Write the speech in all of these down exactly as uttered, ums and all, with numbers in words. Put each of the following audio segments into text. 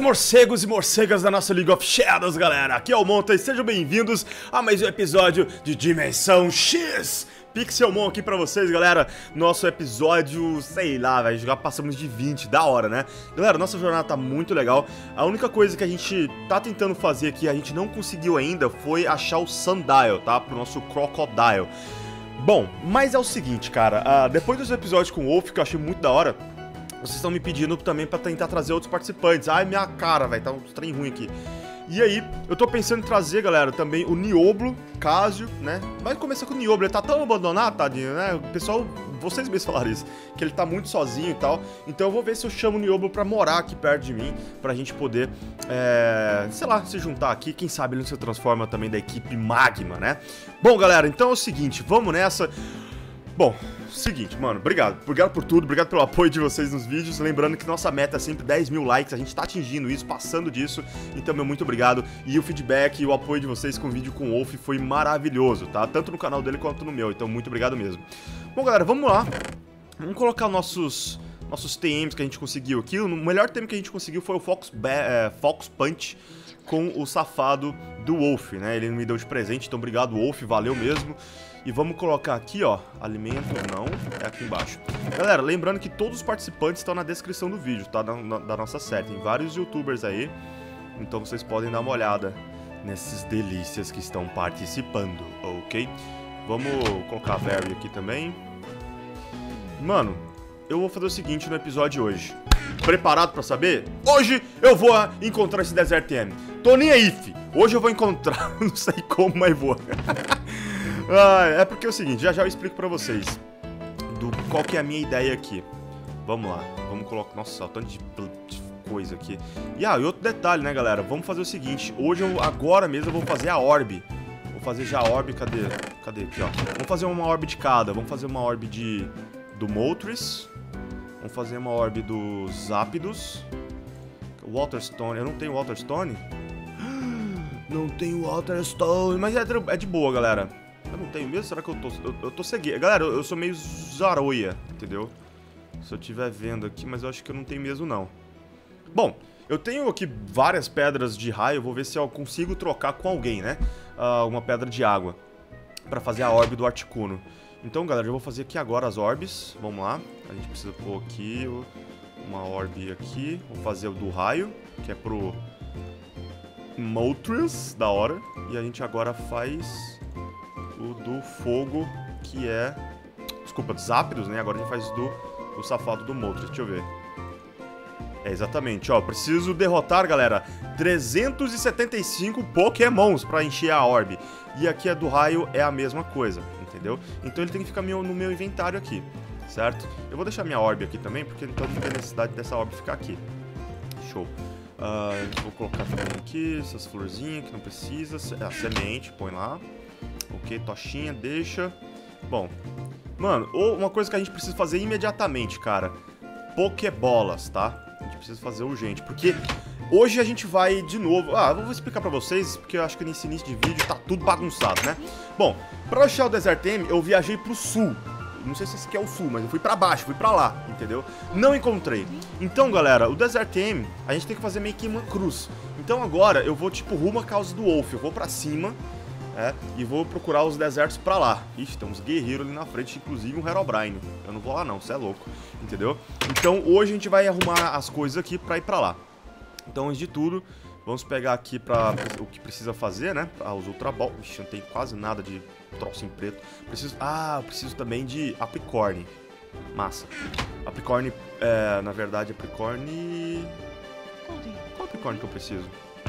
morcegos e morcegas da nossa League of Shadows, galera! Aqui é o Monta e sejam bem-vindos a mais um episódio de Dimensão X! Pixelmon aqui pra vocês, galera. Nosso episódio, sei lá, velho, já passamos de vinte, da hora, né? Galera, nossa jornada tá muito legal. A única coisa que a gente tá tentando fazer aqui, a gente não conseguiu ainda, foi achar o Sundial, tá? Pro nosso Crocodile. Bom, mas é o seguinte, cara, uh, depois dos episódios com o Wolf, que eu achei muito da hora, vocês estão me pedindo também pra tentar trazer outros participantes. Ai, minha cara, velho, tá um trem ruim aqui. E aí, eu tô pensando em trazer, galera, também o Nioblo, Casio, né? Vai começar com o Nioblo, ele tá tão abandonado, tadinho, né? O pessoal, vocês mesmos falaram isso, que ele tá muito sozinho e tal. Então eu vou ver se eu chamo o Nioblo pra morar aqui perto de mim, pra gente poder, é, sei lá, se juntar aqui. Quem sabe ele não se transforma também da equipe Magma, né? Bom, galera, então é o seguinte, vamos nessa. Bom, seguinte, mano, obrigado. Obrigado por tudo, obrigado pelo apoio de vocês nos vídeos. Lembrando que nossa meta é sempre dez mil likes, a gente tá atingindo isso, passando disso. Então, meu muito obrigado. E o feedback e o apoio de vocês com o vídeo com o Wolf foi maravilhoso, tá? Tanto no canal dele quanto no meu, então muito obrigado mesmo. Bom, galera, vamos lá. Vamos colocar nossos, nossos T Ms que a gente conseguiu aqui. O melhor T M que a gente conseguiu foi o Fox, é, Fox Punch com o safado do Wolf, né? Ele me deu de presente, então obrigado, Wolf, valeu mesmo. E vamos colocar aqui, ó, alimento não, é aqui embaixo. Galera, lembrando que todos os participantes estão na descrição do vídeo, tá? Da, na, da nossa série. Tem vários youtubers aí, então vocês podem dar uma olhada nesses delícias que estão participando, ok? Vamos colocar a Barry aqui também. Mano, eu vou fazer o seguinte no episódio de hoje. Preparado pra saber? Hoje eu vou encontrar esse Desert T M. Tô nem aí, fi. Hoje eu vou encontrar, não sei como, mas vou. Ah, é porque é o seguinte, já já eu explico pra vocês do qual que é a minha ideia aqui. Vamos lá, vamos colocar... Nossa, um tanto de, de coisa aqui. E ah, e outro detalhe, né, galera? Vamos fazer o seguinte, hoje, eu, agora mesmo, eu vou fazer a orb. Vou fazer já a orb, cadê? Cadê aqui, ó? Vamos fazer uma orb de cada. Vamos fazer uma orb de... do Moltres. Vamos fazer uma orb dos Zapdos. Waterstone, eu não tenho Waterstone? Não tenho Waterstone, mas é, é de boa, galera. Eu não tenho mesmo? Será que eu tô... Eu, eu tô cegueiro. Galera, eu, eu sou meio zaroia, entendeu? Se eu estiver vendo aqui, mas eu acho que eu não tenho mesmo, não. Bom, eu tenho aqui várias pedras de raio. Vou ver se eu consigo trocar com alguém, né? Uh, uma pedra de água. Pra fazer a orb do Articuno. Então, galera, eu vou fazer aqui agora as orbes. Vamos lá. A gente precisa pôr aqui uma orb aqui. Vou fazer o do raio, que é pro Moltres, da hora. E a gente agora faz... o do fogo, que é... Desculpa, dos Zapdos, né? Agora a gente faz do, do safado do Moltres. Deixa eu ver. É, exatamente, ó. Preciso derrotar, galera, trezentos e setenta e cinco Pokémons pra encher a orb. E aqui a do raio é a mesma coisa, entendeu? Então ele tem que ficar meu, no meu inventário aqui, certo? Eu vou deixar minha orb aqui também, porque então não tem necessidade dessa orb ficar aqui. Show. Uh, vou colocar também aqui essas florzinhas que não precisa. A semente, põe lá. Ok, tochinha, deixa. Bom, mano, uma coisa que a gente precisa fazer imediatamente, cara. Pokébolas, tá? A gente precisa fazer urgente, porque hoje a gente vai de novo... Ah, eu vou explicar pra vocês, porque eu acho que nesse início de vídeo tá tudo bagunçado, né? Bom, pra achar o Desert T M, eu viajei pro sul. Não sei se esse aqui é o sul, mas eu fui pra baixo, fui pra lá, entendeu? Não encontrei. Então, galera, o Desert T M, a gente tem que fazer meio que uma cruz. Então agora eu vou, tipo, rumo à causa do Wolf. Eu vou pra cima... É, e vou procurar os desertos pra lá. Ixi, tem uns guerreiros ali na frente, inclusive um Herobrine. Eu não vou lá não, você é louco, entendeu? Então hoje a gente vai arrumar as coisas aqui pra ir pra lá. Então antes de tudo, vamos pegar aqui pra, o que precisa fazer, né? Ah, os Ultra Ball. Ixi, não tem quase nada de troço em preto. Preciso, ah, eu preciso também de Apricorn. Massa. Apricorn, é, na verdade, Apricorn... Qual Apricorn que eu preciso?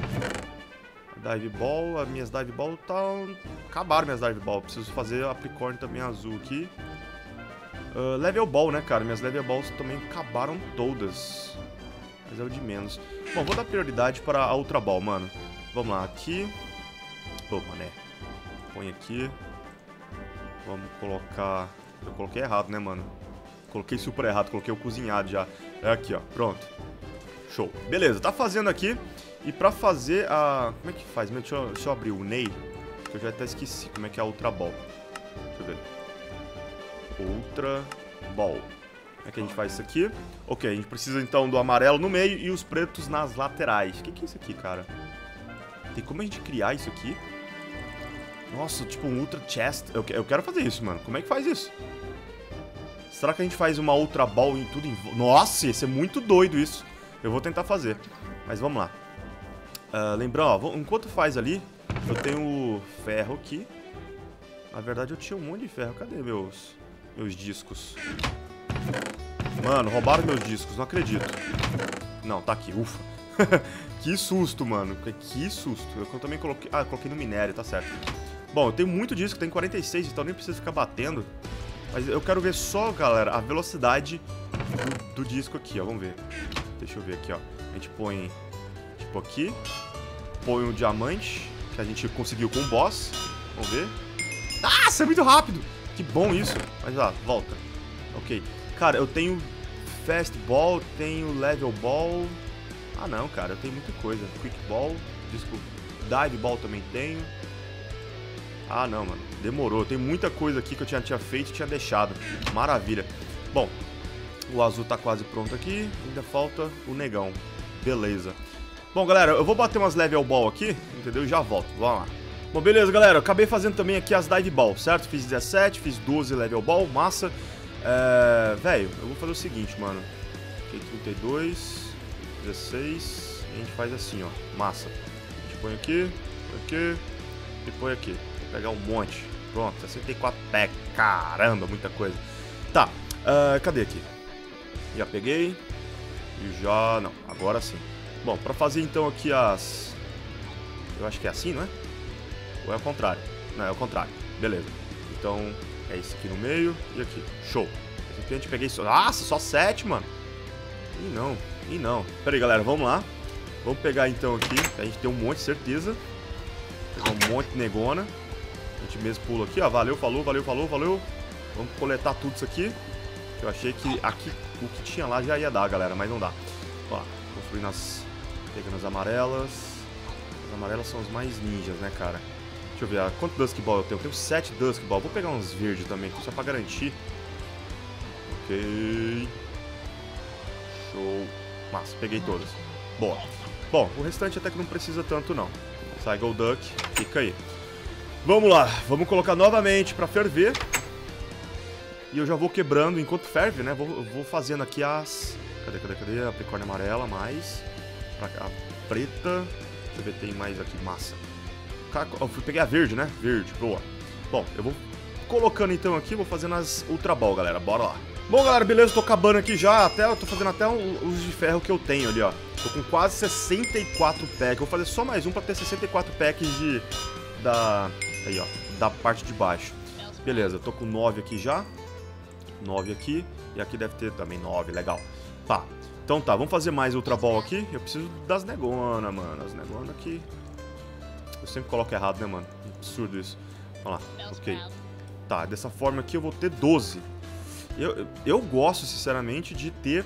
Dive Ball, as minhas Dive Ball estão... Acabaram minhas Dive Ball, preciso fazer a Apricorn também azul aqui. Uh, level Ball, né, cara? Minhas Level Balls também acabaram todas. Mas é o de menos. Bom, vou dar prioridade para a Ultra Ball, mano. Vamos lá, aqui. Pô, mané. Põe aqui. Vamos colocar... Eu coloquei errado, né, mano? Coloquei super errado, coloquei o cozinhado já. É aqui, ó, pronto. Show. Beleza, tá fazendo aqui. E pra fazer a... Como é que faz? Deixa eu, deixa eu abrir o Ney, que eu já até esqueci como é que é a Ultra Ball. Deixa eu ver. Ultra Ball. Como é que a gente faz isso aqui? Ok, a gente precisa então do amarelo no meio e os pretos nas laterais. O que, que é isso aqui, cara? Tem como a gente criar isso aqui? Nossa, tipo um Ultra Chest. Eu, eu quero fazer isso, mano. Como é que faz isso? Será que a gente faz uma Ultra Ball em tudo em... Nossa, ia ser muito doido isso. Eu vou tentar fazer. Mas vamos lá. Uh, lembrando, ó, enquanto faz ali, eu tenho ferro aqui. Na verdade, eu tinha um monte de ferro. Cadê meus, meus discos? Mano, roubaram meus discos. Não acredito. Não, tá aqui. Ufa. Que susto, mano. Que susto. Eu também coloquei... Ah, eu coloquei no minério, tá certo. Bom, eu tenho muito disco. Tenho quarenta e seis, então nem preciso ficar batendo. Mas eu quero ver só, galera, a velocidade do, do disco aqui, ó. Vamos ver. Deixa eu ver aqui, ó. A gente põe, tipo, aqui. Põe um diamante, que a gente conseguiu com o boss. Vamos ver. Ah, isso é muito rápido! Que bom isso. Mas, lá, volta. Ok. Cara, eu tenho Fast Ball, tenho Level Ball. Ah, não, cara. Eu tenho muita coisa. Quick Ball, disco Dive Ball também tenho. Ah, não, mano. Demorou. Tem muita coisa aqui que eu tinha, tinha feito e tinha deixado. Maravilha. Bom, o azul tá quase pronto aqui. Ainda falta o negão. Beleza. Bom, galera, eu vou bater umas level ball aqui, entendeu? E já volto. Vamos lá. Bom, beleza, galera. Eu acabei fazendo também aqui as dive ball, certo? Fiz dezessete, fiz doze level ball. Massa. É... Velho, eu vou fazer o seguinte, mano. Ok, trinta e dois, dezesseis. E a gente faz assim, ó. Massa. A gente põe aqui, põe aqui e põe aqui. Pegar um monte. Pronto, sessenta e quatro packs. Caramba, muita coisa. Tá, uh, cadê aqui? Já peguei. E já... Não, agora sim. Bom, pra fazer então aqui as... Eu acho que é assim, não é? Ou é o contrário? Não, é o contrário. Beleza. Então, é isso aqui no meio e aqui. Show. Esse aqui a gente peguei só... Nossa, só sete, mano. Ih, não. Ih, não. Pera aí, galera, vamos lá. Vamos pegar então aqui. A gente tem um monte, certeza. Pegar um monte de negona. A gente mesmo pula aqui, ó. Valeu, falou, valeu, falou, valeu. Vamos coletar tudo isso aqui. Eu achei que aqui o que tinha lá já ia dar, galera, mas não dá. Ó, construindo as... Pegando as amarelas. As amarelas são as mais ninjas, né, cara? Deixa eu ver, ah, quanto Dusk Ball eu tenho? Eu tenho sete Dusk Ball. Vou pegar uns verdes também aqui, só pra garantir. Ok. Show. Massa, peguei todas. Boa. Bom, o restante até que não precisa tanto, não. Sai Golduck, fica aí. Vamos lá, vamos colocar novamente pra ferver. E eu já vou quebrando enquanto ferve, né? Vou, vou fazendo aqui as... Cadê, cadê, cadê? A precórnia amarela, mais. Pra cá, a preta. Deixa eu ver, tem mais aqui, massa. Eu fui pegar a verde, né? Verde, boa. Bom, eu vou colocando então aqui, vou fazendo as Ultra Ball, galera. Bora lá. Bom, galera, beleza, tô acabando aqui já. Até, eu tô fazendo até os de ferro que eu tenho ali, ó. Tô com quase sessenta e quatro packs. Vou fazer só mais um pra ter sessenta e quatro packs de... Da... Aí, ó. Da parte de baixo. Beleza, eu tô com nove aqui já. nove aqui. E aqui deve ter também nove, legal. Tá. Então tá, vamos fazer mais Ultra Ball aqui. Eu preciso das negona, mano. As negona aqui. Eu sempre coloco errado, né, mano? Absurdo isso. Olha lá, ok. Tá, dessa forma aqui eu vou ter doze. Eu, eu, eu gosto, sinceramente, de ter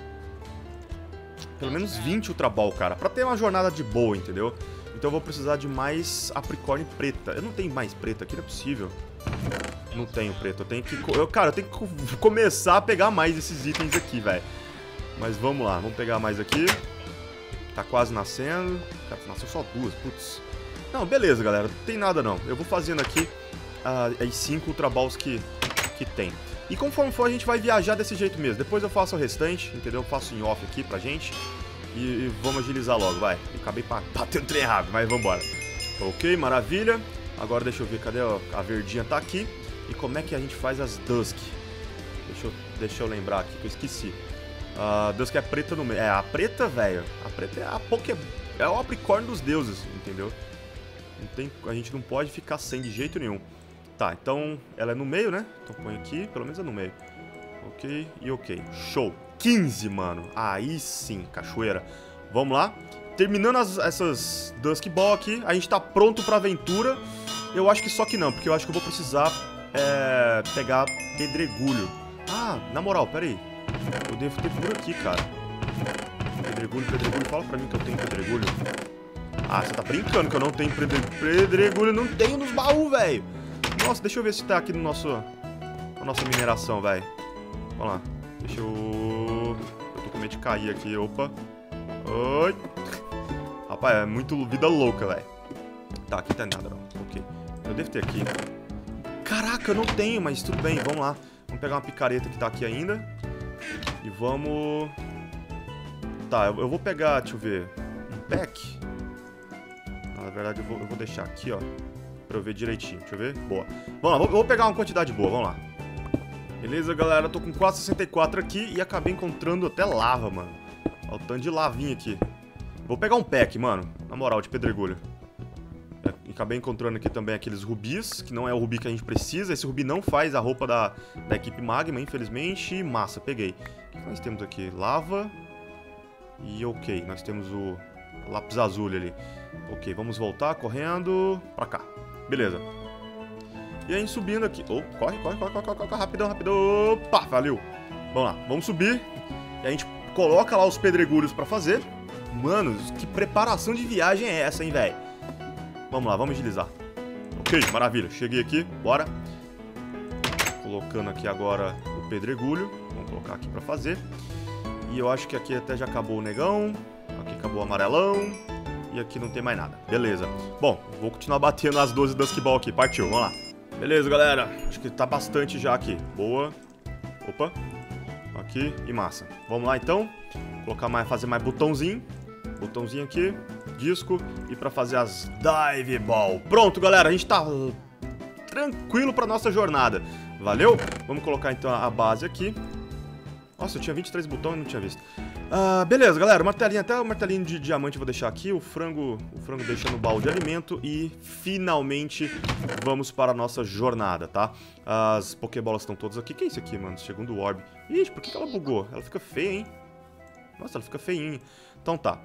pelo menos vinte Ultra Ball, cara. Pra ter uma jornada de boa, entendeu? Então eu vou precisar de mais Apricorn preta. Eu não tenho mais preta aqui, não é possível. Não tenho preto, eu tenho que... Eu, cara, eu tenho que começar a pegar mais esses itens aqui, velho. Mas vamos lá, vamos pegar mais aqui. Tá quase nascendo. Cara, nasceu só duas, putz. Não, beleza, galera, não tem nada não. Eu vou fazendo aqui uh, as cinco Ultra Balls que, que tem. E conforme for, a gente vai viajar desse jeito mesmo. Depois eu faço o restante, entendeu? Eu faço em off aqui pra gente. E, e vamos agilizar logo, vai. Eu acabei batendo o trem rápido, mas vambora. Ok, maravilha. Agora deixa eu ver, cadê a, a verdinha? Tá aqui. E como é que a gente faz as Dusk? Deixa eu, deixa eu lembrar aqui que eu esqueci. A uh, Dusk é preta no meio. É, a preta, velho. A preta é a Poké... É o Apricorn dos deuses, entendeu? Não tem, a gente não pode ficar sem de jeito nenhum. Tá, então ela é no meio, né? Então põe aqui, pelo menos é no meio. Ok, e ok. Show. quinze, mano. Aí sim, cachoeira. Vamos lá. Terminando as, essas Dusk Ball aqui, a gente tá pronto pra aventura. Eu acho que só que não, porque eu acho que eu vou precisar é, pegar pedregulho. Ah, na moral, pera aí. Eu devo ter por aqui, cara. Pedregulho, pedregulho. Fala pra mim que eu tenho pedregulho. Ah, você tá brincando que eu não tenho pedregulho. Não tenho nos baús, velho. Nossa, deixa eu ver se tá aqui no nosso... Na nossa mineração, velho. Vamos lá. Deixa eu... Eu tô com medo de cair aqui, opa. Oi. Rapaz, é muito vida louca, velho. Tá, aqui tá nada, não. Ok. Eu devo ter aqui. Caraca, eu não tenho, mas tudo bem, vamos lá. Vamos pegar uma picareta que tá aqui ainda. E vamos... Tá, eu vou pegar, deixa eu ver, um pack. Na verdade, eu vou, eu vou deixar aqui, ó, pra eu ver direitinho, deixa eu ver. Boa. Vamos lá, vou, vou pegar uma quantidade boa, vamos lá. Beleza, galera, tô com quatro sessenta e quatro aqui e acabei encontrando até lava, mano. Olha o tanto de lavinha aqui. Vou pegar um pack, mano, na moral, de pedregulho. E acabei encontrando aqui também aqueles rubis, que não é o rubi que a gente precisa. Esse rubi não faz a roupa da, da equipe Magma, infelizmente. E massa, peguei. O que nós temos aqui? Lava. E ok, nós temos o lápis azul ali. Ok, vamos voltar correndo pra cá. Beleza. E aí subindo aqui. Oh, corre, corre, corre, corre, corre, corre, rapidão, rapidão. Opa, valeu. Vamos lá, vamos subir. E a gente coloca lá os pedregulhos pra fazer. Mano, que preparação de viagem é essa, hein, velho? Vamos lá, vamos agilizar. Ok, maravilha. Cheguei aqui, bora. Colocando aqui agora o pedregulho. Vamos colocar aqui pra fazer. E eu acho que aqui até já acabou o negão. Aqui acabou o amarelão. E aqui não tem mais nada. Beleza. Bom, vou continuar batendo as doze Duskball aqui. Partiu, vamos lá. Beleza, galera. Acho que tá bastante já aqui. Boa. Opa. Aqui e massa. Vamos lá, então. Colocar mais, fazer mais botãozinho. Botãozinho aqui. Disco. E pra fazer as Dive Ball. Pronto, galera. A gente tá tranquilo pra nossa jornada. Valeu? Vamos colocar, então, a base aqui. Nossa, eu tinha vinte e três botões e não tinha visto. Ah, beleza, galera. O martelinho, até o martelinho de diamante eu vou deixar aqui. O frango, o frango deixa no baú de alimento. E finalmente vamos para a nossa jornada, tá? As Pokébolas estão todas aqui. O que é isso aqui, mano? Segundo Orb. Ixi, por que que ela bugou? Ela fica feia, hein? Nossa, ela fica feinha. Então tá.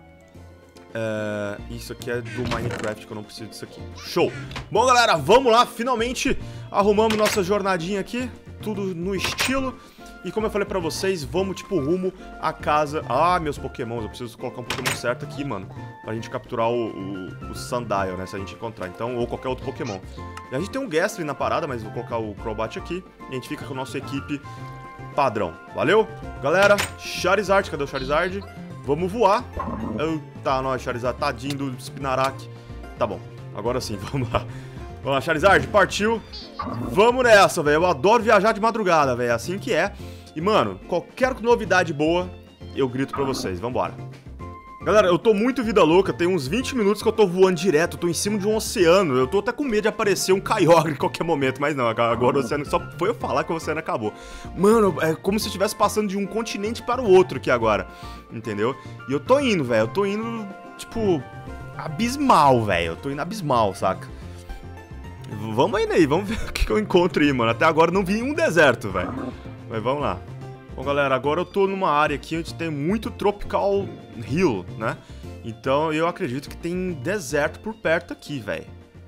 É, isso aqui é do Minecraft, que eu não preciso disso aqui. Show! Bom, galera, vamos lá. Finalmente arrumamos nossa jornadinha aqui. Tudo no estilo. E como eu falei pra vocês, vamos, tipo, rumo à casa... Ah, meus pokémons, eu preciso colocar um pokémon certo aqui, mano. Pra gente capturar o, o, o Sandile, né, se a gente encontrar. Então, ou qualquer outro pokémon. E a gente tem um Gastly na parada, mas vou colocar o Crobat aqui. E a gente fica com a nossa equipe padrão. Valeu? Galera, Charizard, cadê o Charizard? Vamos voar. Eita, nós, Charizard, tadinho do Spinarak. Tá bom, agora sim, vamos lá. Vamos lá, Charizard, partiu. Vamos nessa, velho. Eu adoro viajar de madrugada, velho. É assim que é. E, mano, qualquer novidade boa, eu grito pra vocês. Vambora. Galera, eu tô muito vida louca. Tem uns vinte minutos que eu tô voando direto. Eu tô em cima de um oceano. Eu tô até com medo de aparecer um Kyogre em qualquer momento. Mas não, agora o oceano... Só foi eu falar que o oceano acabou. Mano, é como se eu estivesse passando de um continente para o outro aqui agora. Entendeu? E eu tô indo, velho. Eu tô indo, tipo... abismal, velho. Eu tô indo abismal, saca? Vamos aí, aí, vamos ver o que, que eu encontro aí, mano. Até agora não vi um deserto, velho. Mas vamos lá. Bom, galera, agora eu tô numa área aqui onde tem muito Tropical Hill, né? Então eu acredito que tem deserto por perto aqui, velho.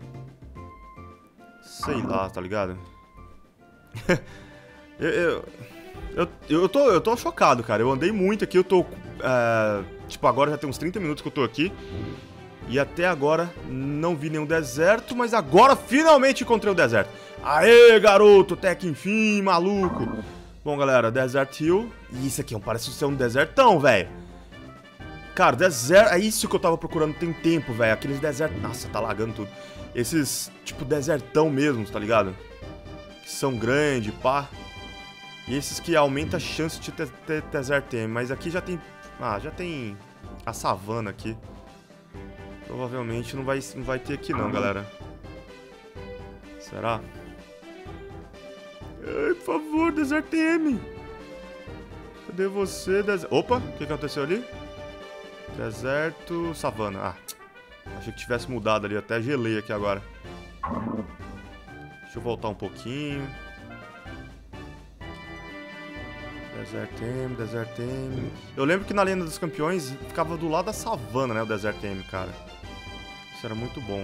Sei lá, tá ligado? eu, eu, eu, eu, tô, eu tô chocado, cara. Eu andei muito aqui, eu tô... É, tipo, agora já tem uns trinta minutos que eu tô aqui. E até agora não vi nenhum deserto, mas agora finalmente encontrei o deserto. Aê, garoto, até que enfim, maluco. Bom, galera, Desert Hill. E isso aqui parece ser um desertão, velho. Cara, deserto... É isso que eu tava procurando tem tempo, velho. Aqueles desertos... Nossa, tá lagando tudo. Esses, tipo, desertão mesmo, tá ligado? Que são grandes, pá. E esses que aumentam a chance de ter, ter Desert Time. Mas aqui já tem... Ah, já tem a savana aqui. Provavelmente não vai, não vai ter aqui não, galera. Será? Ai, por favor, Desert M. Cadê você? Des... Opa, o que aconteceu ali? Deserto... Savana. Ah, achei que tivesse mudado ali. Até gelei aqui agora. Deixa eu voltar um pouquinho. Desert M, Desert M. Eu lembro que na Lenda dos Campeões ficava do lado da savana, né? O Desert M, cara. Isso era muito bom.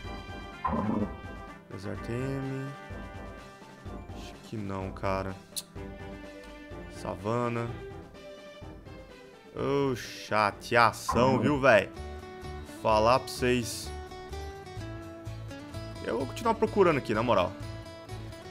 Desert M. Acho que não, cara. Savana. Ô, oh, chateação, viu, velho? Falar pra vocês. Eu vou continuar procurando aqui, na moral.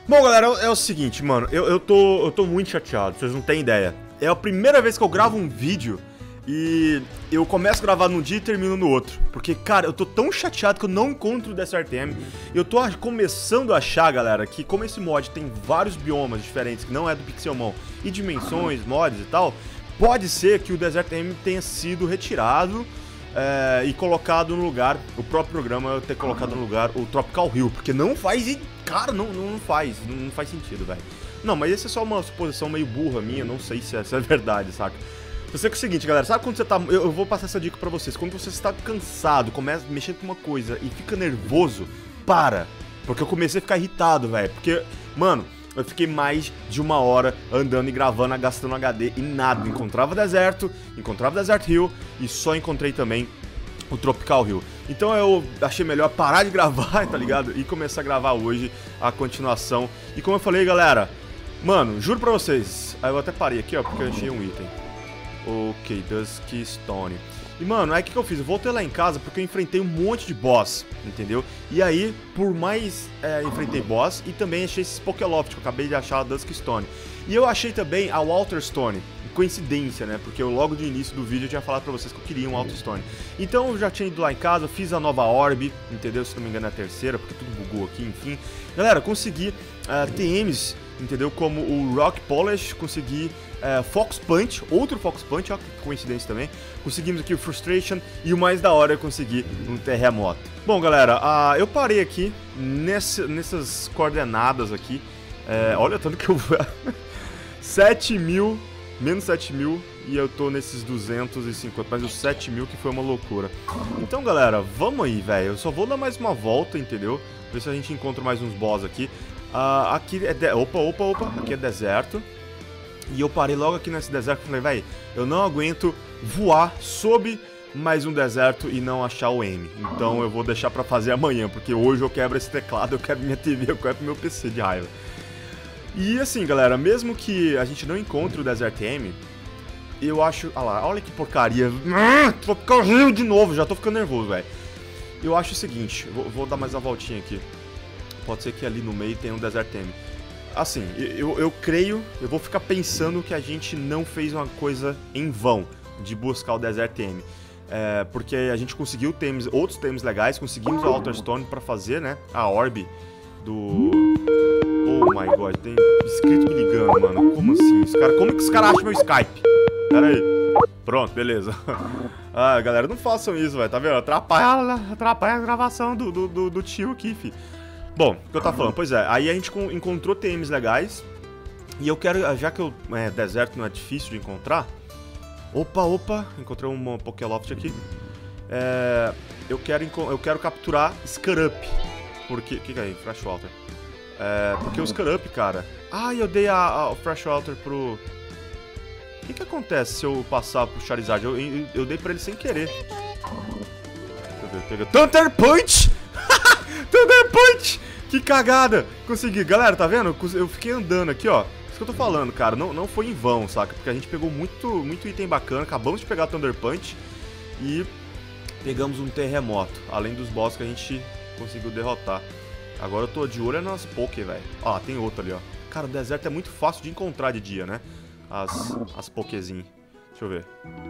Bom, galera, é o seguinte, mano, eu, eu, tô, eu tô muito chateado, vocês não têm ideia. É a primeira vez que eu gravo um vídeo e eu começo a gravar num dia e termino no outro. Porque, cara, eu tô tão chateado que eu não encontro o Desert M. Eu tô começando a achar, galera, que como esse mod tem vários biomas diferentes, que não é do Pixelmon, e dimensões, mods e tal, pode ser que o Desert M tenha sido retirado é, e colocado no lugar, o próprio programa ter colocado no lugar o Tropical Hill, porque não faz, cara, não, não faz, não faz sentido, velho. Não, mas essa é só uma suposição meio burra minha, não sei se é, se é verdade, saca? Eu sei que é o seguinte, galera, sabe quando você tá... Eu, eu vou passar essa dica pra vocês. Quando você está cansado, começa a mexer com uma coisa e fica nervoso, para. Porque eu comecei a ficar irritado, velho. Porque, mano, eu fiquei mais de uma hora andando e gravando, gastando H D e nada. Encontrava deserto, encontrava Desert Hill e só encontrei também o Tropical Hill. Então eu achei melhor parar de gravar, tá ligado? E começar a gravar hoje a continuação. E como eu falei, galera, mano, juro pra vocês, aí eu até parei aqui, ó, porque eu achei um item. Ok, Dusky Stone. E, mano, aí o que, que eu fiz? Eu voltei lá em casa porque eu enfrentei um monte de boss, entendeu? E aí, por mais é, enfrentei boss e também achei esses Pokéloft que eu acabei de achar a Dusky Stone. E eu achei também a Water Stone. Coincidência, né? Porque eu logo de início do vídeo eu tinha falado pra vocês que eu queria um Water Stone. Então eu já tinha ido lá em casa, fiz a nova Orb, entendeu? Se não me engano é a terceira, porque tudo bugou aqui, enfim. Galera, consegui uh, T Ms, entendeu? Como o Rock Polish, consegui uh, Fox Punch, outro Fox Punch, ó, que coincidência também. Conseguimos aqui o Frustration e o mais da hora eu consegui um Terremoto. Bom, galera, uh, eu parei aqui nessa, nessas coordenadas aqui. Uh, olha tanto que eu... sete mil... Menos sete mil e eu tô nesses duzentos e cinquenta, mas os sete mil que foi uma loucura. Então, galera, vamos aí, velho. Eu só vou dar mais uma volta, entendeu? Ver se a gente encontra mais uns boss aqui. Uh, aqui é... De... Opa, opa, opa. Aqui é deserto. E eu parei logo aqui nesse deserto e falei, velho, eu não aguento voar sob mais um deserto e não achar o M. Então eu vou deixar pra fazer amanhã, porque hoje eu quebro esse teclado, eu quebro minha T V, eu quebro meu P C de raiva. E assim, galera, mesmo que a gente não encontre o Desert M, eu acho... Olha lá, olha que porcaria. Ah, Tropical Hill de novo, já tô ficando nervoso, velho. Eu acho o seguinte, vou, vou dar mais uma voltinha aqui. Pode ser que ali no meio tenha um Desert M. Assim, eu, eu creio, eu vou ficar pensando que a gente não fez uma coisa em vão de buscar o Desert M. É, porque a gente conseguiu temas, outros temas legais, conseguimos a Water Stone pra fazer, né, a Orb do... Oh my god, tem inscrito me ligando, mano. Como assim? Os cara... Como que os caras acham meu Skype? Pera aí. Pronto, beleza. Ah, galera, não façam isso, velho. Tá vendo? Atrapalha, atrapalha a gravação do, do, do, do tio aqui, fi. Bom, o que eu tava falando? Pois é, aí a gente encontrou T Ms legais. E eu quero, já que o é, deserto não é difícil de encontrar. Opa, opa, encontrei um Pokéloft aqui. É, eu, quero, eu quero capturar Scarup. Porque... O que, que é aí? Freshwater. É, porque os Scarup, cara... Ah, eu dei a, a, o Freshwater pro... O que que acontece se eu passar pro Charizard? Eu, eu, eu dei pra ele sem querer. Deixa eu ver, pega... Thunder Punch! Thunder Punch! Que cagada! Consegui. Galera, tá vendo? Eu fiquei andando aqui, ó. Isso que eu tô falando, cara. Não, não foi em vão, saca? Porque a gente pegou muito, muito item bacana. Acabamos de pegar Thunder Punch. E pegamos um terremoto. Além dos boss que a gente conseguiu derrotar. Agora eu tô de olho nas Poké, velho. Ó, tem outro ali, ó. Cara, o deserto é muito fácil de encontrar de dia, né? As, as Pokézinhas. Deixa eu ver.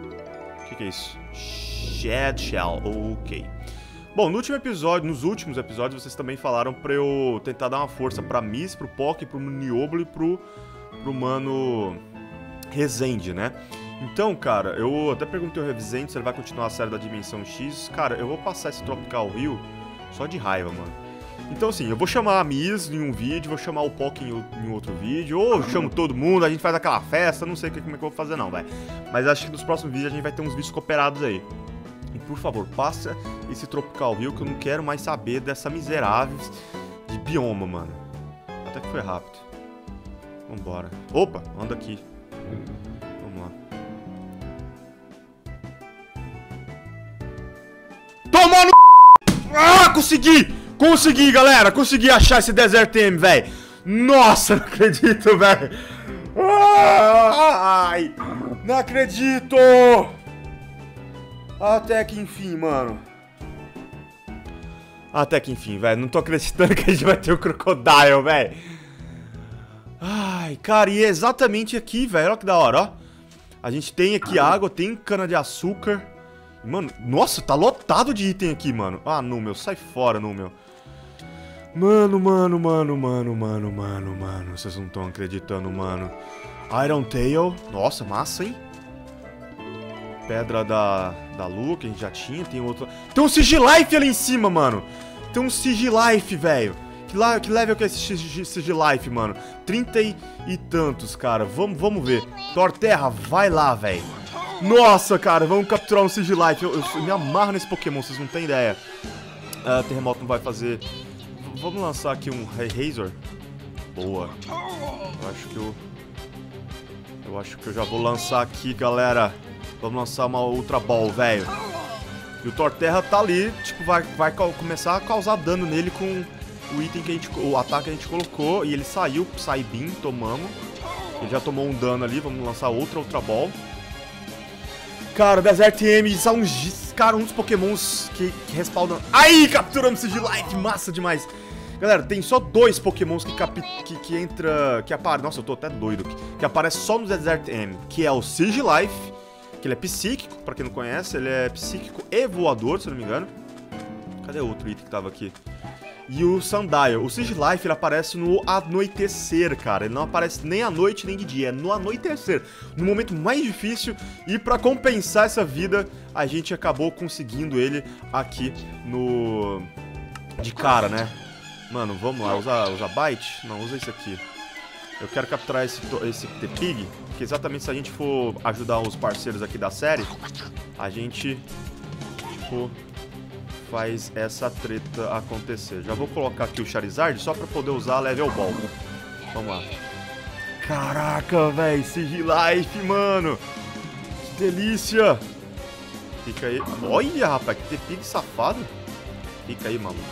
O que que é isso? Shed Shell. Ok. Bom, no último episódio, nos últimos episódios, vocês também falaram pra eu tentar dar uma força pra Miss, pro Poké, pro Nioblo e pro, pro mano Resende, né? Então, cara, eu até perguntei ao Resende se ele vai continuar a série da Dimensão X. Cara, eu vou passar esse Tropical Hill só de raiva, mano. Então assim, eu vou chamar a Miss em um vídeo, vou chamar o Poké em, em outro vídeo, ou chamo todo mundo, a gente faz aquela festa, não sei como é que eu vou fazer não, velho. Mas acho que nos próximos vídeos a gente vai ter uns vídeos cooperados aí. E por favor, passa esse Tropical Hill que eu não quero mais saber dessa miserável de bioma, mano. Até que foi rápido. Vambora. Opa, anda aqui. Vamos lá. Toma no... Ah, consegui! Consegui, galera! Consegui achar esse Desert M, velho! Nossa, não acredito, velho! Ai! Não acredito! Até que enfim, mano. Até que enfim, velho. Não tô acreditando que a gente vai ter o Crocodile, velho. Ai, cara, e é exatamente aqui, velho. Olha que da hora, ó. A gente tem aqui água, tem cana-de-açúcar. Mano, nossa, tá lotado de item aqui, mano. Ah, Númel, sai fora, Númel. Mano, mano, mano, mano, mano, mano, mano. Vocês não estão acreditando, mano. Iron Tail. Nossa, massa, hein? Pedra da, da Lua, que a gente já tinha. Tem outro... Tem um Sigilife ali em cima, mano. Tem um Sigilife, velho. Que, la... que level que é esse Sigilife, mano? Trinta e, e tantos, cara. Vamos, vamos ver. Torterra, vai lá, velho. Nossa, cara, vamos capturar um Sigilife. Eu, eu me amarro nesse Pokémon, vocês não têm ideia. Uh, terremoto não vai fazer... V vamos lançar aqui um Razor. Boa. Eu acho que eu... Eu acho que eu já vou lançar aqui, galera. Vamos lançar uma Ultra Ball, velho. E o Torterra tá ali, tipo, vai, vai começar a causar dano nele com o item que a gente... O ataque que a gente colocou. E ele saiu, Psybeam, tomamos. Ele já tomou um dano ali, vamos lançar outra Ultra Ball. Cara, Desert M, são uns, cara, um dos pokémons que, que respaldam... Aí, capturamos Sigilife, massa demais. Galera, tem só dois pokémons que, cap... que, que entra... Que aparecem... Nossa, eu tô até doido aqui. Que aparece só no Desert M, que é o Sigilife, que ele é psíquico, pra quem não conhece. Ele é psíquico e voador, se não me engano. Cadê o outro item que tava aqui? E o Sandile. O Sigilife, ele aparece no anoitecer, cara. Ele não aparece nem à noite, nem de dia. É no anoitecer. No momento mais difícil. E pra compensar essa vida, a gente acabou conseguindo ele aqui no... De cara, né? Mano, vamos lá. Usa, usa Bite? Não, usa esse aqui. Eu quero capturar esse, esse T-Pig. Porque exatamente se a gente for ajudar os parceiros aqui da série, a gente... Tipo... faz essa treta acontecer. Já vou colocar aqui o Charizard só pra poder usar a Level Ball. Vamos lá. Caraca, velho. Sigilife, mano. Que delícia. Fica aí. Olha, rapaz. Que T-Pig safado. Fica aí, mano.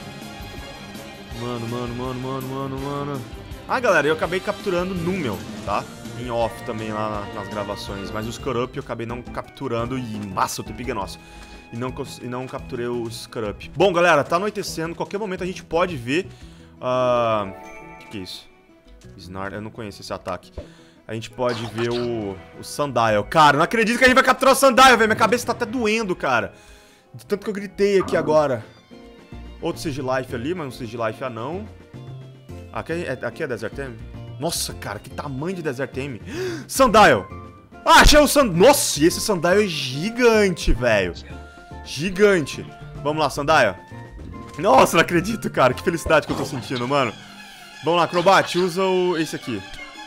Mano, mano, mano, mano, mano, mano. Ah, galera, eu acabei capturando Númel, tá? Em off também lá nas gravações. Mas os Scorup eu acabei não capturando. E massa, o T-Pig é nosso. E não, e não capturei o Scorup. Bom, galera, tá anoitecendo. Qualquer momento a gente pode ver... O uh... que, que é isso? Snar... Eu não conheço esse ataque. A gente pode ver o... O Sandile. Cara, não acredito que a gente vai capturar o Sandile, velho. Minha cabeça tá até doendo, cara. De tanto que eu gritei aqui agora. Outro Sigilife ali, mas um Sigilife anão. Aqui é, aqui é Desert M? Nossa, cara, que tamanho de Desert M. Sandile! Ah, achei o Sandile. Nossa, esse Sandile é gigante, velho. Gigante. Vamos lá, Sandile. Nossa, não acredito, cara. Que felicidade que eu tô sentindo, mano. Vamos lá, Crobat. Usa o... esse aqui.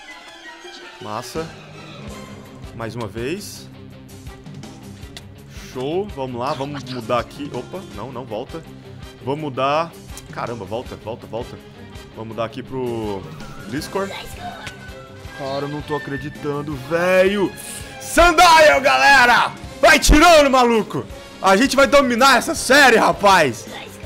Massa. Mais uma vez. Show. Vamos lá, vamos mudar aqui. Opa, não, não, volta. Vamos mudar... Caramba, volta, volta, volta. Vamos mudar aqui pro... Gliscor. Cara, eu não tô acreditando, velho. Sandile, galera! Vai tirando, maluco! A gente vai dominar essa série, rapaz!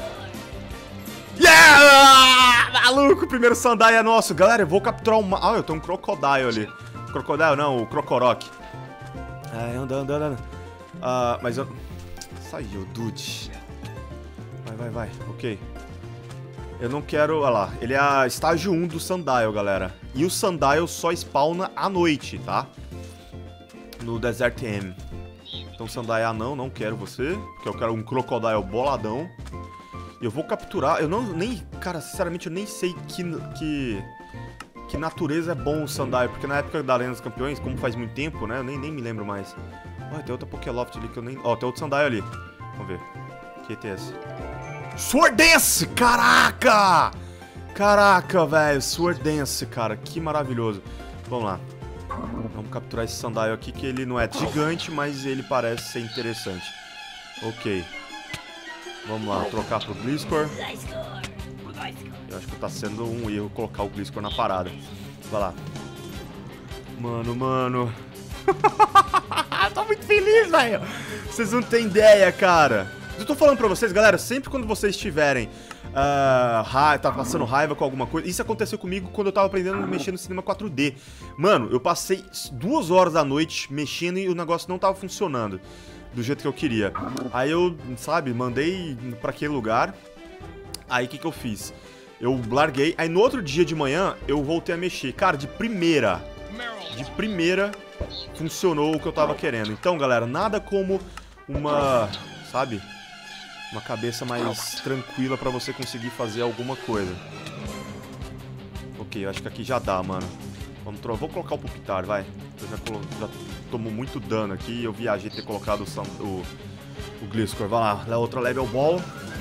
Yeah! Maluco, primeiro Sandile é nosso. Galera, eu vou capturar uma... Ah, eu tenho um Crocodile ali. Crocodile não, o Crocorock. É, anda, anda, anda. Ah, mas eu... Saiu, dude. Vai, vai, vai. Ok. Eu não quero... Olha lá. Ele é a estágio um do Sandile, galera. E o Sandile só spawna à noite, tá? No Desert M. Então, Sandile, ah, não, não quero você. Porque eu quero um Crocodile boladão. Eu vou capturar... Eu não... nem... Cara, sinceramente, eu nem sei que... Que, que natureza é bom o Sandile. Porque na época da Arena dos Campeões, como faz muito tempo, né? Eu nem, nem me lembro mais. Ó, tem outra Pokéloft ali que eu nem... Ó, tem outro Sandile ali. Vamos ver. Que T S? Sword Dance! Caraca! Caraca, velho. Sword Dance, cara. Que maravilhoso. Vamos lá. Vamos capturar esse Sandile aqui, que ele não é gigante, mas ele parece ser interessante. Ok. Vamos lá, trocar pro Gliscor. Eu acho que tá sendo um erro colocar o Gliscor na parada. Vai lá. Mano, mano. Tô muito feliz, velho. Vocês não têm ideia, cara. Eu tô falando pra vocês, galera, sempre quando vocês estiverem uh, ra tá passando raiva com alguma coisa... Isso aconteceu comigo quando eu tava aprendendo a mexer no cinema quatro D. Mano, eu passei duas horas da noite mexendo e o negócio não tava funcionando do jeito que eu queria. Aí eu, sabe, mandei pra aquele lugar. Aí o que que eu fiz? Eu larguei, aí no outro dia de manhã eu voltei a mexer. Cara, de primeira, de primeira funcionou o que eu tava querendo. Então, galera, nada como uma, sabe, uma cabeça mais tranquila pra você conseguir fazer alguma coisa. Ok, eu acho que aqui já dá, mano. Vamos tro... Vou colocar o Pupitar, vai. Eu já, colo... já tomou muito dano aqui. Eu viajei ter colocado o, Sam... o... o Gliscor. Vai lá, é outra Level Ball.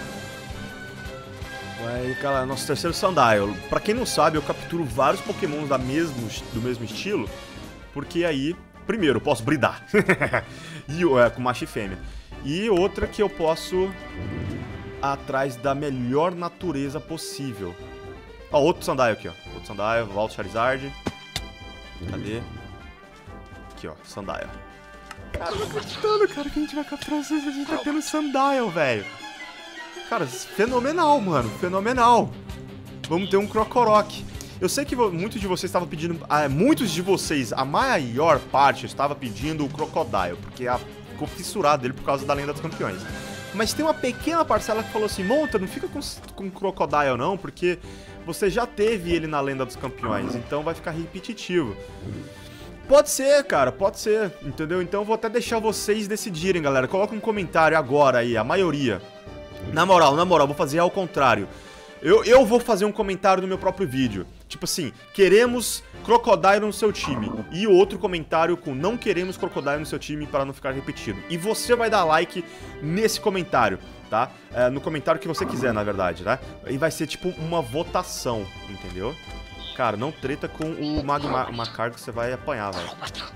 Vai, cara, nosso terceiro Sandile. Pra quem não sabe, eu capturo vários Pokémons da mesmo... do mesmo estilo. Porque aí, primeiro, eu posso bridar. e, é, com macho e fêmea. E outra que eu posso... atrás da melhor natureza possível. Ó, outro Sandile aqui, ó. Outro Sandile, volta Charizard. Cadê? Aqui, ó, Sandile. Cara, eu não tô acreditando, cara, que a gente vai capturar vocês. A gente tá tendo Sandile, velho. Cara, fenomenal, mano. Fenomenal. Vamos ter um Krokorok. Eu sei que muitos de vocês estavam pedindo... Ah, muitos de vocês, a maior parte, estava pedindo o Crocodile. Porque ficou fissurado dele por causa da Lenda dos Campeões. Mas tem uma pequena parcela que falou assim: Monta, não fica com, com Crocodile não, porque você já teve ele na Lenda dos Campeões, então vai ficar repetitivo. Pode ser, cara, pode ser, entendeu? Então eu vou até deixar vocês decidirem, galera. Coloca um comentário agora aí, a maioria. Na moral, na moral, vou fazer ao contrário. Eu, eu vou fazer um comentário no meu próprio vídeo. Tipo assim, queremos Crocodile no seu time. E outro comentário com não queremos Crocodile no seu time para não ficar repetido. E você vai dar like nesse comentário, tá? É, no comentário que você quiser, na verdade, né? E vai ser tipo uma votação, entendeu? Cara, não treta com o Magma Macard que você vai apanhar, velho.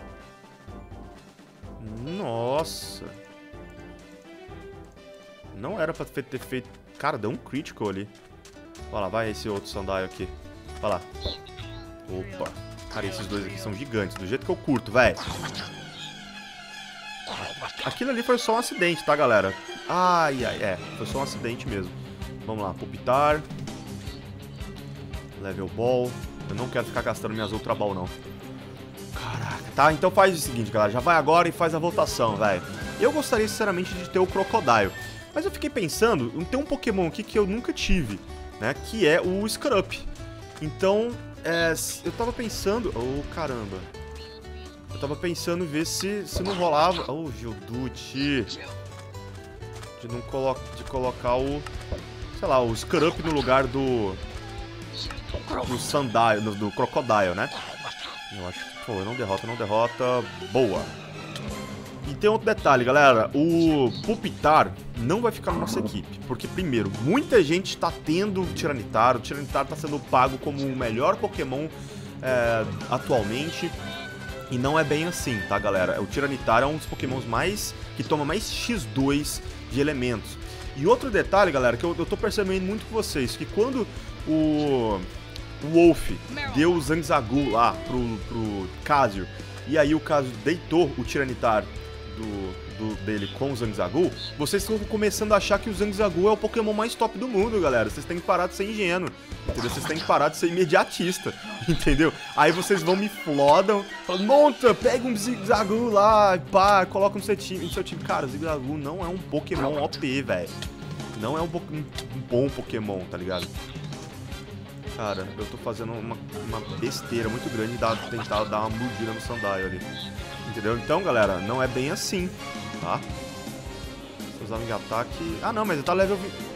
Nossa. Não era pra ter feito... Cara, deu um critical ali. Olha lá, vai esse outro Sandile aqui. Olha lá. Opa. Cara, esses dois aqui são gigantes, do jeito que eu curto, velho. Aquilo ali foi só um acidente, tá, galera? Ai, ai, é. Foi só um acidente mesmo. Vamos lá, Pupitar. Level Ball. Eu não quero ficar gastando minhas Ultra Ball, não. Caraca. Tá, então faz o seguinte, galera. Já vai agora e faz a votação, velho. Eu gostaria, sinceramente, de ter o Crocodile. Mas eu fiquei pensando, tem um Pokémon aqui que eu nunca tive, né? Que é o Scrup. Então, é, eu tava pensando... Oh, caramba. Eu tava pensando em ver se, se não rolava... Oh, Geodude. De não colo de colocar o... Sei lá, o Scrup no lugar do... Do Sandile, do, do Crocodile, né? Eu acho que... Pô, não derrota, não derrota... Boa. E tem outro detalhe, galera. O Pupitar não vai ficar na nossa equipe. Porque, primeiro, muita gente tá tendo o Tiranitar. O Tiranitar tá sendo pago como o melhor Pokémon é, atualmente. E não é bem assim, tá, galera? O Tiranitar é um dos Pokémons mais... que toma mais xis dois de elementos. E outro detalhe, galera, que eu, eu tô percebendo muito com vocês. Que quando o... O Wolf deu o Zangzagool lá pro, pro Khazir. E aí o Khazir deitou o Tiranitar Do, do, dele com o Zangzagool, vocês estão começando a achar que o Zangzagool é o Pokémon mais top do mundo, galera. Vocês têm que parar de ser ingênuo, entendeu? Vocês têm que parar de ser imediatista, entendeu? Aí vocês vão me flodam, falam, monta, pega um Zangzagool lá, pá, coloca no seu time. No seu time. Cara, o Zangzagool não é um Pokémon O P, velho. Não é um, um, um bom Pokémon, tá ligado? Cara, eu tô fazendo uma, uma besteira muito grande de dar, tentar dar uma mordida no Sandile ali. Entendeu? Então, galera, não é bem assim, tá? Se usar um ataque... Ah, não, mas ele tá level...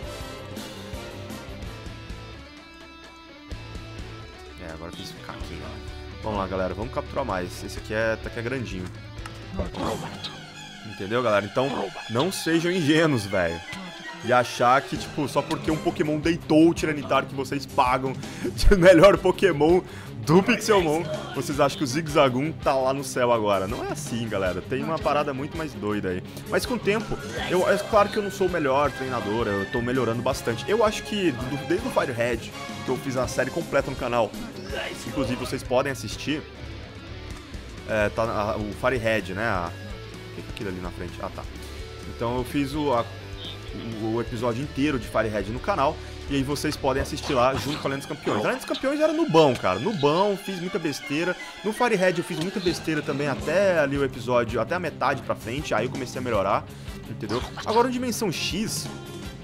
É, agora eu fiz ficar aqui, ó. Vamos lá, galera, vamos capturar mais. Esse aqui é, tá aqui é grandinho. Entendeu, galera? Então, não sejam ingênuos, velho. E achar que, tipo, só porque um Pokémon deitou o Tiranitar que vocês pagam de melhor Pokémon do Pixelmon, vocês acham que o Zigzagoon tá lá no céu agora. Não é assim, galera. Tem uma parada muito mais doida aí. Mas com o tempo, eu, é claro que eu não sou o melhor treinador, eu tô melhorando bastante. Eu acho que desde o Firehead, que eu fiz a série completa no canal, inclusive vocês podem assistir, é, tá a, o Firehead, né? A, o que é aquilo ali na frente? Ah, tá. Então eu fiz o... A, o episódio inteiro de Firehead no canal. E aí vocês podem assistir lá junto com a Lenda dos Campeões. A Lenda dos Campeões era no bão, cara. No bão, fiz muita besteira. No Firehead eu fiz muita besteira também até ali o episódio, até a metade pra frente. Aí eu comecei a melhorar, entendeu? Agora no Dimensão X,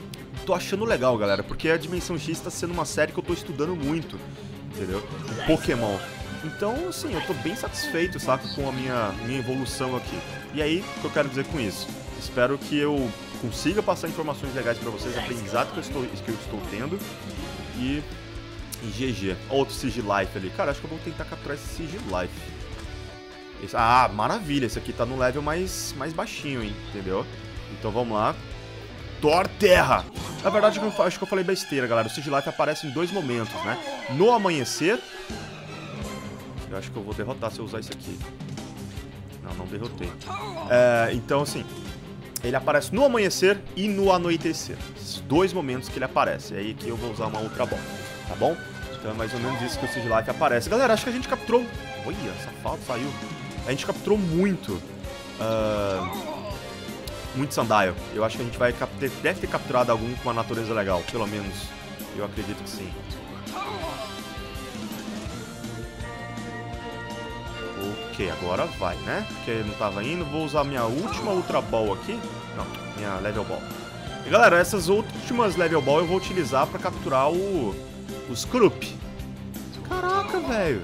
tô achando legal, galera, porque a Dimensão X tá sendo uma série que eu tô estudando muito, entendeu? O Pokémon. Então, assim, eu tô bem satisfeito, saca, com a minha, minha evolução aqui. E aí, o que eu quero dizer com isso? Espero que eu consiga passar informações legais pra vocês, aprendizado que eu estou, que eu estou tendo. E, e G G. Outro Sigilife ali. Cara, acho que eu vou tentar capturar esse Sigilife. Esse, ah, maravilha. Esse aqui tá no level mais, mais baixinho, hein? Entendeu? Então vamos lá. Torterra! Na verdade, eu acho que eu falei besteira, galera. O Sigilife aparece em dois momentos, né? No amanhecer... Eu acho que eu vou derrotar se eu usar isso aqui. Não, não derrotei. É, então, assim, ele aparece no amanhecer e no anoitecer. Esses dois momentos que ele aparece. É aí que eu vou usar uma Ultra Ball, tá bom? Então é mais ou menos isso que o Sigilife aparece. Galera, acho que a gente capturou... Olha, safado, saiu. A gente capturou muito... Uh... Muito Sandile. Eu acho que a gente vai cap... deve ter capturado algum com uma natureza legal. Pelo menos, eu acredito que sim. Ok, agora vai, né? Porque não tava indo. Vou usar minha última Ultra Ball aqui. Não, minha Level Ball. E galera, essas últimas Level Ball eu vou utilizar pra capturar o... o Scroop. Caraca, velho.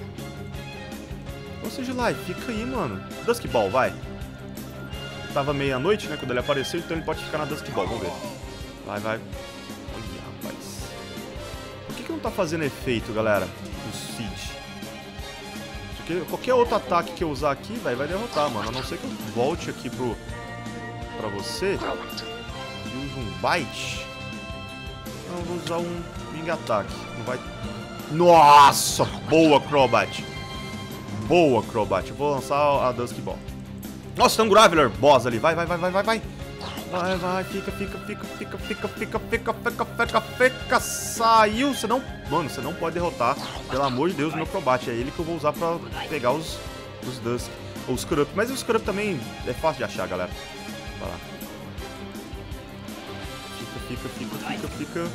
Ou seja, lá, fica aí, mano. Dusk Ball, vai. Tava meia-noite, né? Quando ele apareceu, então ele pode ficar na Dusk Ball. Vamos ver. Vai, vai. Olha, rapaz. Por que que não tá fazendo efeito, galera? O Seed. Porque qualquer outro ataque que eu usar aqui, véio, vai derrotar, mano. A não ser que eu volte aqui pro... pra você. E use um Bite. Não, eu vou usar um Wing Attack. Não vai... Nossa! Boa, Crobat. Boa, Crobat. Eu vou lançar a Dusk Ball. Nossa, tem um Graveler Boss ali. Vai, vai, vai, vai, vai, vai. Vai, vai, fica, fica, fica, fica, fica, fica, fica, fica, fica, fica, saiu. Você não... Mano, você não pode derrotar, pelo amor de Deus, o meu Crobat. É ele que eu vou usar pra pegar os, os Dusk, ou os Scrup. Mas os Scrup também é fácil de achar, galera. Vai lá. Fica, fica, fica, fica, fica.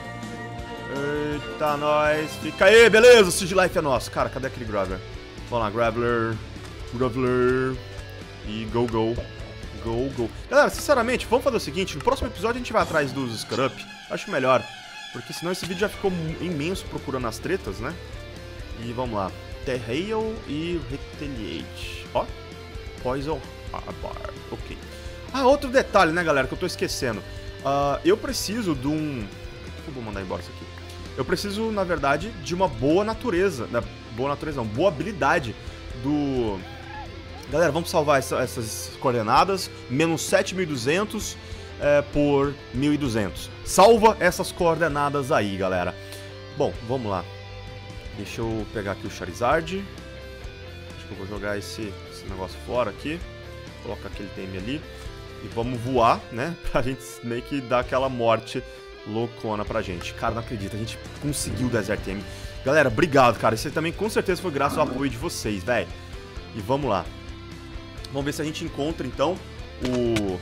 Eita, nós. Fica aí, beleza, o Sigilife é nosso. Cara, cadê aquele Graveler? Vamos lá, Graveler. Graveler. E go, go. Go, go. Galera, sinceramente, vamos fazer o seguinte. No próximo episódio a gente vai atrás dos Scrup. Acho melhor. Porque senão esse vídeo já ficou imenso procurando as tretas, né? E vamos lá. Terrail e Retaliate. Ó. Poison Barbar. Ok. Ah, outro detalhe, né, galera, que eu tô esquecendo. Uh, eu preciso de um... Por que eu vou mandar embora isso aqui? Eu preciso, na verdade, de uma boa natureza. Né? Boa natureza não. Boa habilidade do... Galera, vamos salvar essa, essas coordenadas. Menos sete mil e duzentos é, por mil e duzentos. Salva essas coordenadas aí, galera. Bom, vamos lá. Deixa eu pegar aqui o Charizard. Acho que eu vou jogar esse, esse negócio fora aqui. Colocar aquele T M ali. E vamos voar, né? Pra gente meio que dar aquela morte loucona pra gente. Cara, não acredito. A gente conseguiu o Desert T M. Galera, obrigado, cara. Isso também com certeza foi graças ao apoio de vocês, velho. E vamos lá. Vamos ver se a gente encontra, então, o...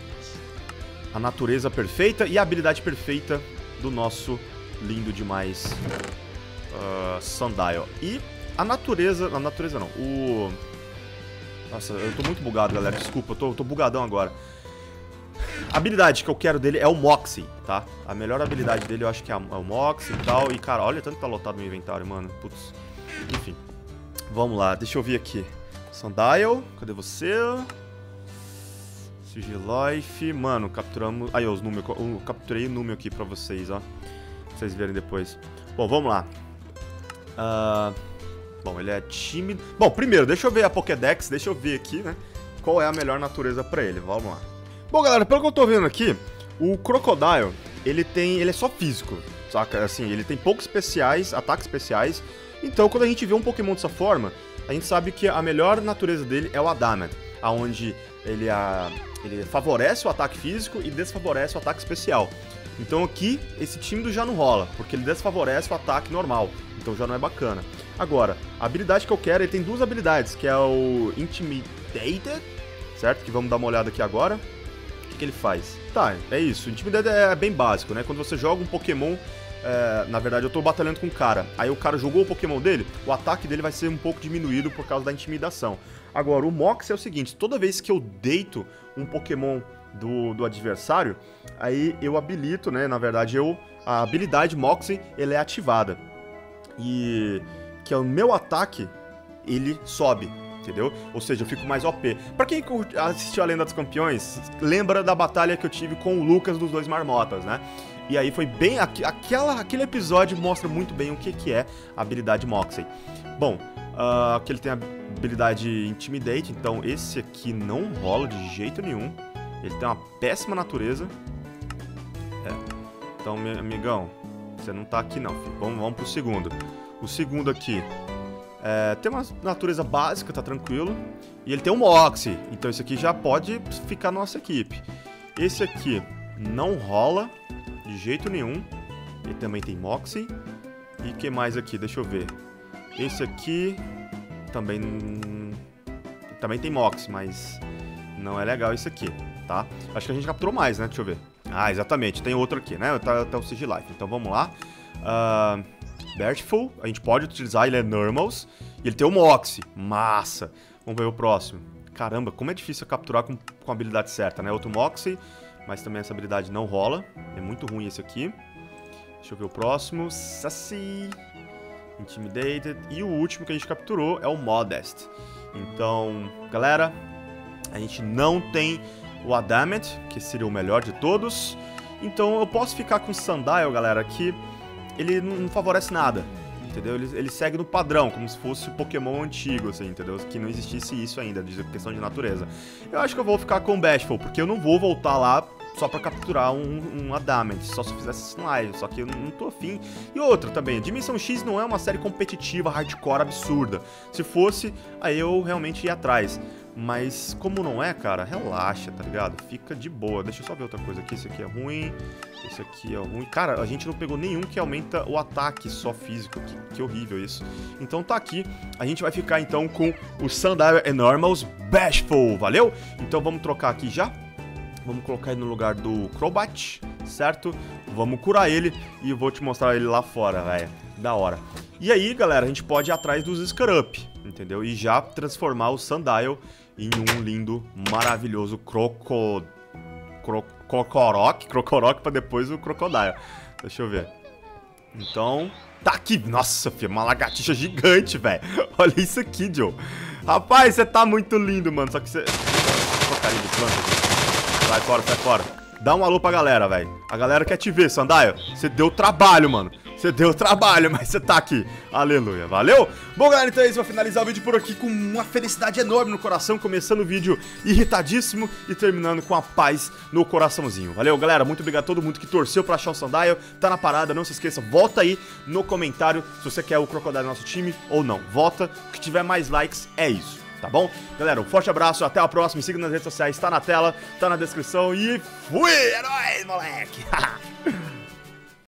a natureza perfeita e a habilidade perfeita do nosso lindo demais uh, Sandile. E a natureza... A natureza não. O... Nossa, eu tô muito bugado, galera. Desculpa, eu tô, eu tô bugadão agora. A habilidade que eu quero dele é o Moxie, tá? A melhor habilidade dele eu acho que é o Moxie e tal. E, cara, olha tanto que tá lotado no inventário, mano. Putz. Enfim. Vamos lá, deixa eu ver aqui. Sandile, cadê você? Sigilife, mano, capturamos... Aí, os números, eu capturei o número aqui pra vocês, ó. Pra vocês verem depois. Bom, vamos lá. Uh... Bom, ele é tímido. Bom, primeiro, deixa eu ver a Pokédex, deixa eu ver aqui, né? Qual é a melhor natureza pra ele, vamos lá. Bom, galera, pelo que eu tô vendo aqui, o Crocodile, ele tem... Ele é só físico, saca? Assim, ele tem poucos especiais, ataques especiais. Então, quando a gente vê um Pokémon dessa forma... A gente sabe que a melhor natureza dele é o Adamant, onde ele, a, ele favorece o ataque físico e desfavorece o ataque especial. Então aqui, esse tímido já não rola, porque ele desfavorece o ataque normal, então já não é bacana. Agora, a habilidade que eu quero, ele tem duas habilidades, que é o Intimidated, certo? Que vamos dar uma olhada aqui agora. O que, que ele faz? Tá, é isso, Intimidated é bem básico, né? Quando você joga um Pokémon... É, na verdade, eu tô batalhando com um cara. Aí o cara jogou o Pokémon dele, o ataque dele vai ser um pouco diminuído por causa da intimidação. Agora, o Mox é o seguinte, toda vez que eu deito um Pokémon do, do adversário, aí eu habilito, né, na verdade eu, a habilidade Moxie, ela é ativada. E que é o meu ataque, ele sobe, entendeu? Ou seja, eu fico mais O P. Pra quem assistiu a Lenda dos Campeões, lembra da batalha que eu tive com o Lucas dos Dois Marmotas, né? E aí foi bem... Aquela, aquele episódio mostra muito bem o que, que é a habilidade Moxie. Bom, uh, aqui ele tem a habilidade Intimidate, então esse aqui não rola de jeito nenhum. Ele tem uma péssima natureza. É. Então, meu amigão, você não tá aqui não, filho. Vamos, vamos pro segundo. O segundo aqui é, tem uma natureza básica, tá tranquilo. E ele tem um Moxie, então esse aqui já pode ficar na nossa equipe. Esse aqui não rola de jeito nenhum. Ele também tem Moxie. E o que mais aqui? Deixa eu ver. Esse aqui também, também tem Moxie, mas não é legal esse aqui, tá? Acho que a gente capturou mais, né? Deixa eu ver. Ah, exatamente. Tem outro aqui, né? Tá, tá o Sigilife. Então vamos lá. Uh, Bertful, a gente pode utilizar, ele é Normals. E ele tem o Moxie. Massa. Vamos ver o próximo. Caramba, como é difícil capturar com, com a habilidade certa, né? Outro Moxie, mas também essa habilidade não rola. É muito ruim esse aqui. Deixa eu ver o próximo. Sassy. Intimidated. E o último que a gente capturou é o Modest. Então, galera, a gente não tem o Adamet, que seria o melhor de todos. Então eu posso ficar com o Sandile, galera, que ele não favorece nada, entendeu? Ele, ele segue no padrão, como se fosse Pokémon antigo, assim, entendeu? Que não existisse isso ainda, de questão de natureza. Eu acho que eu vou ficar com o Bashful, porque eu não vou voltar lá só pra capturar um, um Adamant, só se eu fizesse isso no live, só que eu não tô afim. E outra também, Dimensão X não é uma série competitiva, hardcore, absurda. Se fosse, aí eu realmente ia atrás. Mas como não é, cara, relaxa, tá ligado? Fica de boa. Deixa eu só ver outra coisa aqui. Esse aqui é ruim, esse aqui é ruim. Cara, a gente não pegou nenhum que aumenta o ataque só físico. Que, que horrível isso. Então tá aqui. A gente vai ficar então com o Sandile Enormous Bashful, valeu? Então vamos trocar aqui já. Vamos colocar ele no lugar do Crobat, certo? Vamos curar ele e eu vou te mostrar ele lá fora, velho. Da hora. E aí, galera, a gente pode ir atrás dos Scarup, entendeu? E já transformar o Sandile em um lindo, maravilhoso Croco... Cro... Crocoroc, Crocoroc pra depois o Crocodile. Deixa eu ver. Então, tá aqui. Nossa, filho, uma lagartixa gigante, velho. Olha isso aqui, Joe. Rapaz, você tá muito lindo, mano. Só que você... Porcaria de planta, gente. Sai fora, sai fora. Dá um alô pra galera, velho. A galera quer te ver, Sandile. Você deu trabalho, mano. Você deu trabalho, mas você tá aqui. Aleluia, valeu? Bom, galera, então é isso. Vou finalizar o vídeo por aqui com uma felicidade enorme no coração. Começando o vídeo irritadíssimo e terminando com a paz no coraçãozinho. Valeu, galera. Muito obrigado a todo mundo que torceu pra achar o Sandile. Tá na parada, não se esqueça. Volta aí no comentário se você quer o Crocodile do nosso time ou não. Vota. O que tiver mais likes é isso. Tá bom? Galera, um forte abraço, até a próxima. Me siga nas redes sociais, tá na tela, tá na descrição e fui! É nóis, moleque!